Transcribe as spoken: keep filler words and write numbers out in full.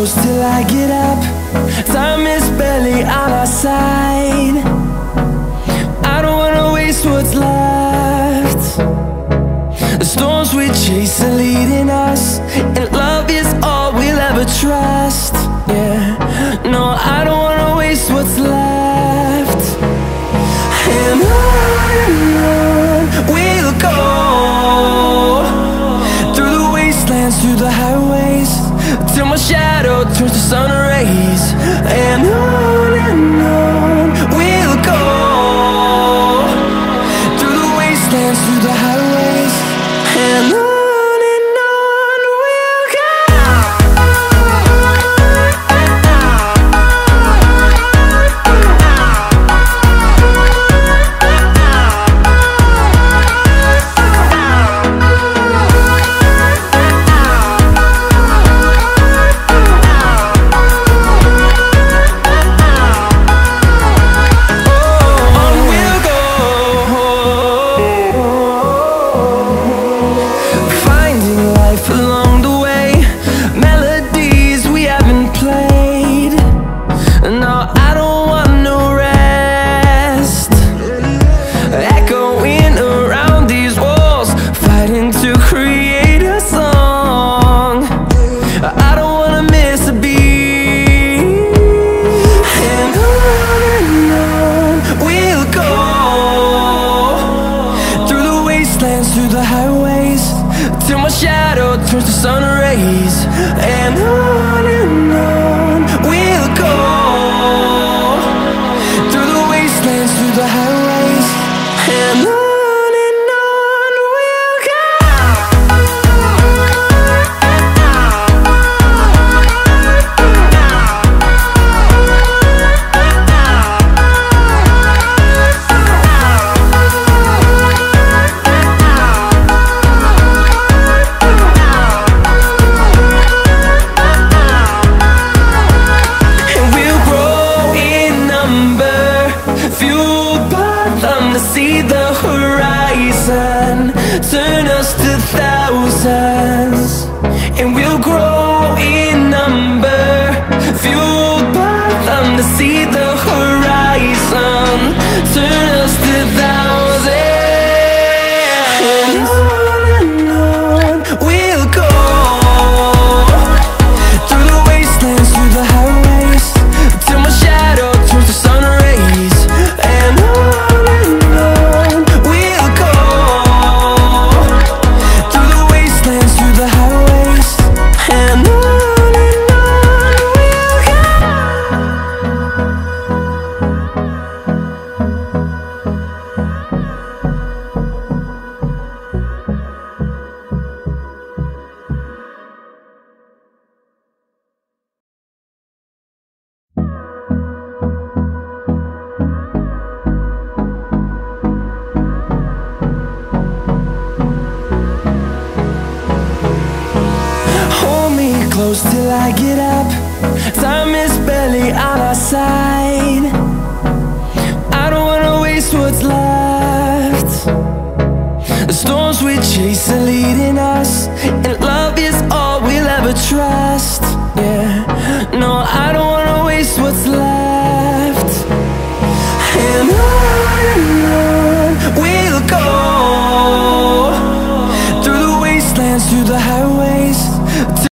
close till I get up. Time is barely on our side. I don't wanna waste what's left. The storms we chase are leading us, and love is all we'll ever trust. Yeah, no, I don't wanna waste what's left. And on and on we'll go, through the wastelands, through the highways, till my shadow turns to sun rays. And on and on we'll go, through the wastelands, through the highways, and on. Through the highways, till my shadow turns to sun rays. And on and on we'll go, through the wastelands, through the highways, and on. See the horizon turn us to thousands, and we'll grow in number, fueled by them. To see the horizon turn us to thousands, and on and on we'll go, through the wastelands, through the highways, till my shadow turns to sun rays. And on close till I get up. Time is barely on our side. I don't wanna waste what's left. The storms we chase are leading us, and love is all we'll ever trust. Yeah, no, I don't wanna waste what's left. And on and on we'll go, through the wastelands, through the highways,